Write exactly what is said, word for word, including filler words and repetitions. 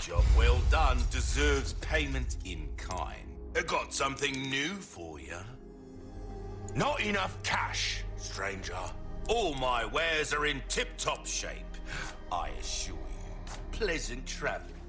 Job well done deserves payment in kind. I got something new for you. Not enough cash, stranger. All my wares are in tip-top shape. I assure you, pleasant travel.